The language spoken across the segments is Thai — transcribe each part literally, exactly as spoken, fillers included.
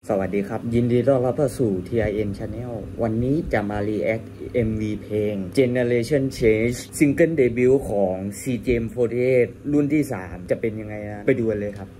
สวัสดีครับยินดีต้อนรับเข้าสู่ ที ไอ เอ็น Channel วันนี้จะมา react เอ็ม วี เพลง Generation Change ซิงเกิลเดบิวต์ของ ซี เจ เอ็ม โฟร์ตี้เอท รุ่นที่สามจะเป็นยังไงนะไปดูกันเลยครับ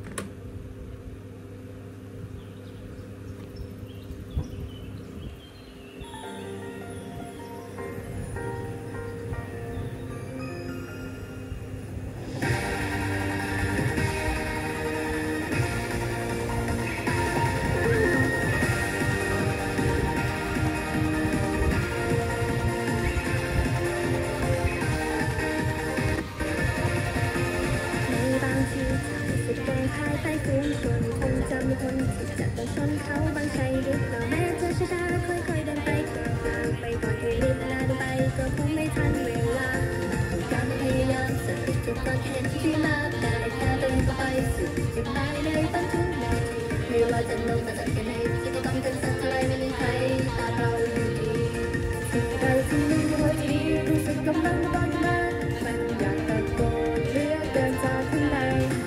ใต้สูงส่วนคงจะมีคนที่จะต้องชนเขาบางใจหรือเปล่าแม้เธอชะตาค่อยๆเดินไปเดินทางไปก่อนให้รีบลาเดินไปก็คงไม่ทันเวลาการพยายามสติทุกประเด็นที่มาได้แค่เดินไปสู่จุดหมายในตอนถึงไหนไม่ว่าจะลงมาจากที่ไหนที่จะต้องเป็นสักเท่าไรไม่มีใครตามเราอยู่ดีสิ่งใดที่หนึ่งหัวใจรู้สึกกำลังตอนมามันอยากตะโกนเรียกเดินจากข้างใน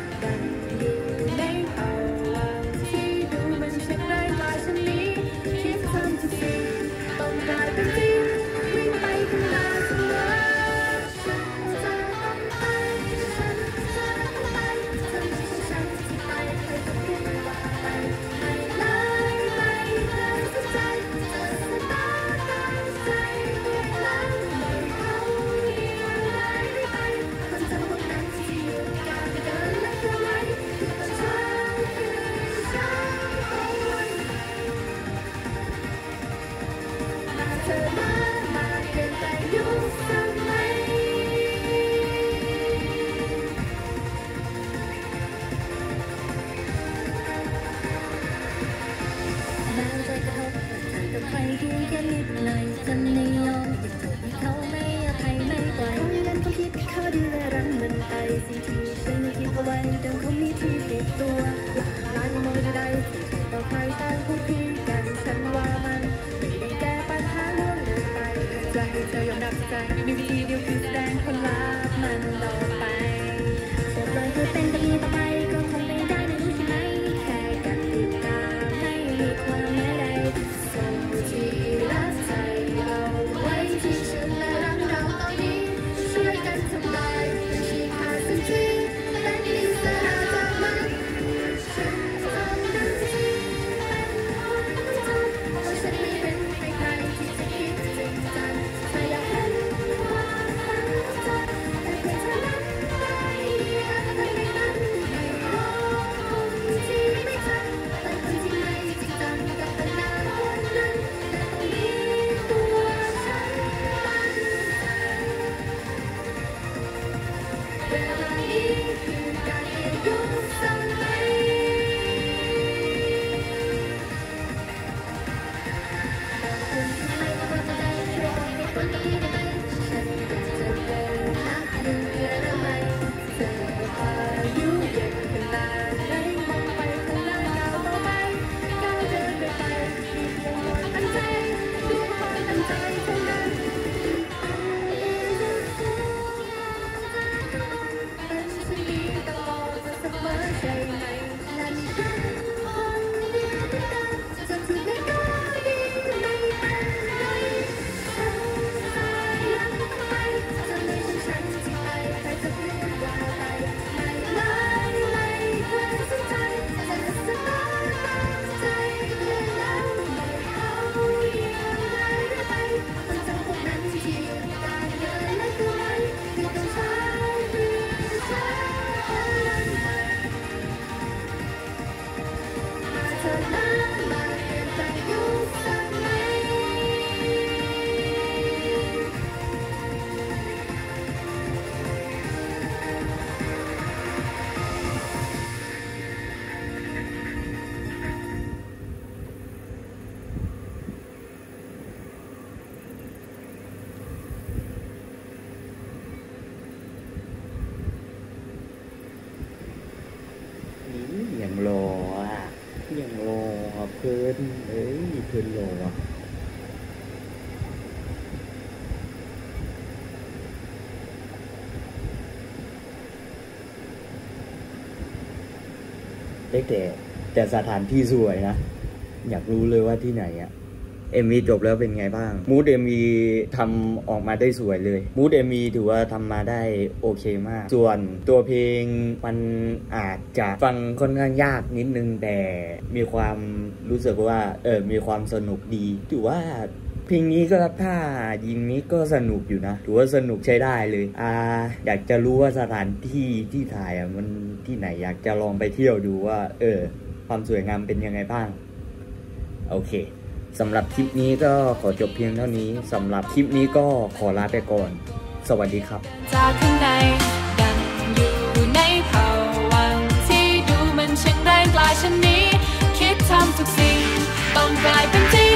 ใครดูแค่นิดหน่อยจะไม่ยอมหยุดเธอให้เขาไม่อภัยไม่ปล่อยเขานั้นเขาคิดเขาดูแลรังมันไปสิ่งที่ฉันคิดเอาไว้ดังเขามีที่เก็บตัวลายมือใดที่ใช้ต่อใครต่างพูดคุยกันฉันว่ามันไม่ได้แก้ปัญหาเรื่องเลยไปจะให้เธอยอมรับใจมีวิธีเดียวคือแสดงคนรักมันต่อไปจะปล่อยให้เป็นแบบนี้ต่อไปก็คงไม่ได้นะรู้ใช่ไหมแค่การติดตามไม่มีความหมายใดที่รักใจเอาไว้ที่ฉันและรักเราตอนนี้ช่วยกันทำลายเป็นชีขาดสักทีและอิสระจากมันฉันทำได้ที่เป็นคนทำเพราะฉันไม่เป็นใครๆที่จะคิดจริงจังแต่อยากเห็นความตั้งใจแต่เพื่อเธอนั้นได้ยังไงนั้นไม่รอคนที่ไม่ทันแต่คนที่ไม่จริงจังกับปัญหาคนนั้นเวลานี้คือการเรียนรู้สมัยแต่คนที่ไม่เข้าใจช่วยให้คนดีได้ไหมฉันอยากจะเป็นนักดื่มเพื่อทำไมเธออายุเย็นขนาดไหนมองไปข้างหน้าก้าวต่อไปก้าวเดินไปไปมีเพียงความตั้งใจด้วยความตั้งใจเท่านั้นอย่างรออ่ะอย่างรอเพิ่นเอ้ยเพิ่นรออ่ะ เล็กแต่แต่สถานที่สวยนะอยากรู้เลยว่าที่ไหนอะ เอ็ม วี จบแล้วเป็นไงบ้างมูด เอ็ม วี ทำออกมาได้สวยเลยมูด เอ็ม วี ถือว่าทำมาได้โอเคมากส่วนตัวเพลงมันอาจจะฟังค่อนข้างยากนิดนึงแต่มีความรู้สึกว่าเออมีความสนุกดีถือว่าเพลงนี้ก็ถ้ายิงนี้ก็สนุกอยู่นะถือว่าสนุกใช้ได้เลยอ่าอยากจะรู้ว่าสถานที่ที่ถ่ายอ่ะมันที่ไหนอยากจะลองไปเที่ยวดูว่าเออความสวยงามเป็นยังไงบ้างโอเคสำหรับคลิปนี้ก็ขอจบเพียงเท่านี้สำหรับคลิปนี้ก็ขอลาไปก่อนสวัสดีครับจากข้างในดังอยู่ในภวังค์ที่ดูมันช่างแรงกล้าเช่นนี้คิดทำทุกสิ่งต้องกลายเป็นจริง